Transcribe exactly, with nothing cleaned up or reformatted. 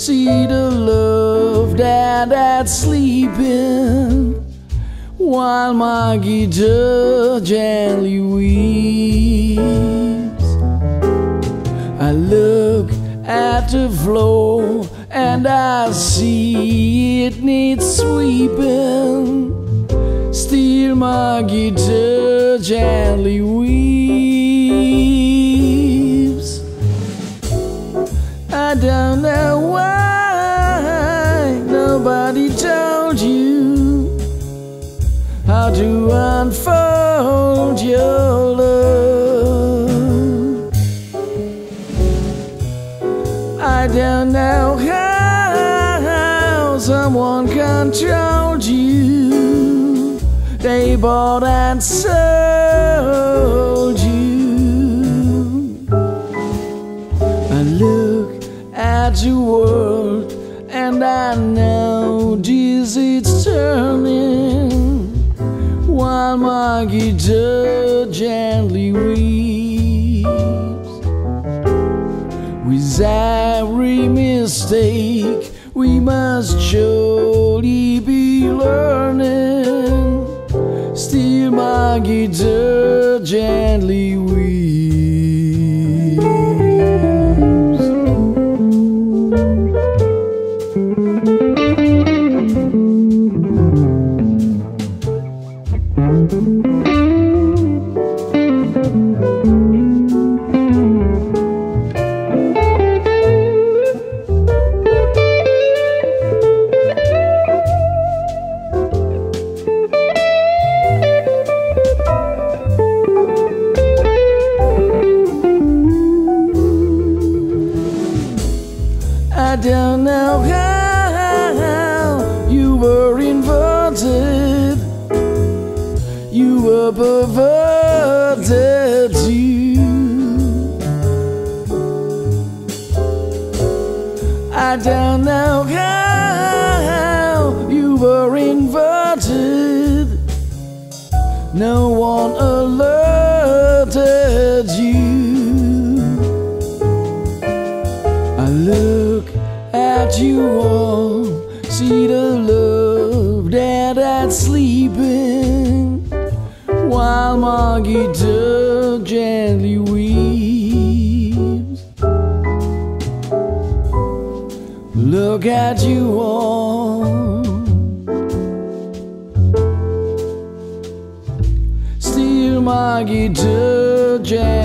see the love that that's sleeping, while my guitar gently weeps. I look at the floor and I see it needs sweeping. Still my guitar gently weeps. I don't know why nobody told you how to unfold your love. I don't know how someone controlled you. They bought and sold you. I look at the world and I know this is turning, while my guitar gently weeps. With every mistake we must surely be learning. Still my guitar gently weeps. I don't know how you were inverted, you were perverted too. I don't know how you were inverted, no one alerted you. I look at you all, see the love that that's sleeping, while my guitar gently weeps. Look at you all, still my guitar gently